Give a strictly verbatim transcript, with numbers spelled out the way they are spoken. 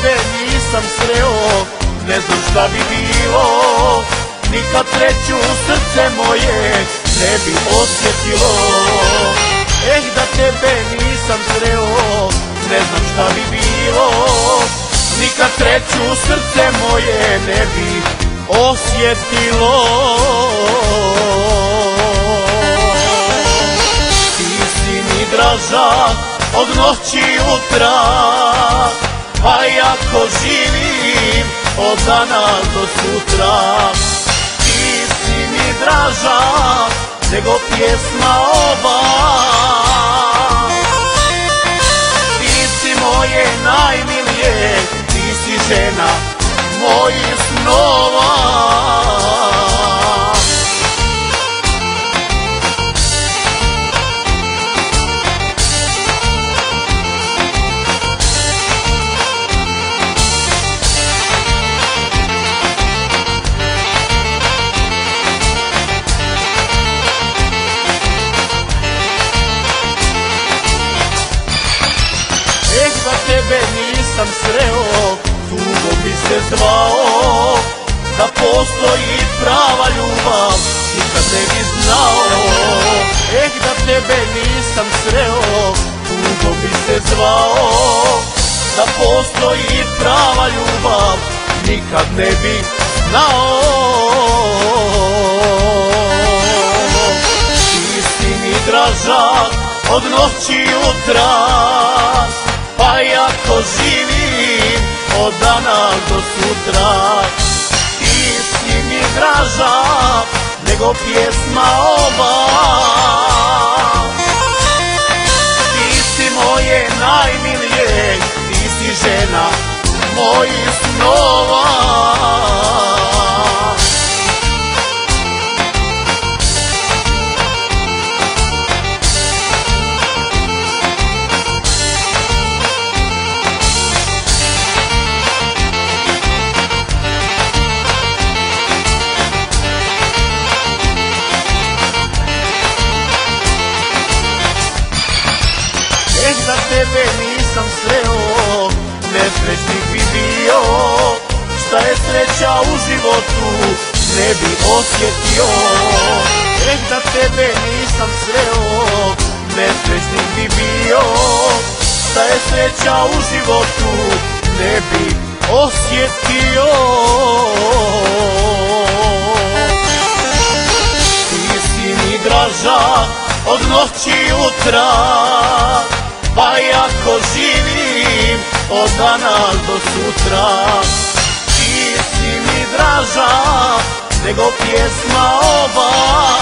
tebe nisam sreo, ne znam šta bi bilo. Nikad treću srce moje ne bi osjetilo. Eh, da tebe nisam sreo, ne znam šta bi bilo. Nikad treću srce moje ne bi osjetilo. Ti si mi draža od noći jutra, pa jako živim od dana do sutra. Ti si mi draža nego pjesma ova. Ti si moje najmilije, ti si žena mojih snova. Da tebe nisam sreo, tugo bi se zvao. Da postoji prava ljubav, nikad ne bi znao. Eh, da tebe nisam sreo, tugo bi se zvao. Da postoji prava ljubav, nikad ne bi znao. Ti si mi draža od noći jutra, pa jako živim od dana do sutra. Ti si mi draža nego pjesma ova. Ti si moje najmilije, ti si žena mojih snova. Da tebe nisam sreo, nesrećnik bi bio. Šta je sreća u životu ne bi osjetio. Eh, da tebe nisam sreo, nesrećnik bi bio. Šta je sreća u životu ne bi osjetio. Ti si mi draža od noći jutra, pa jako živim od dana do sutra. Ti si mi draža nego pjesma ova.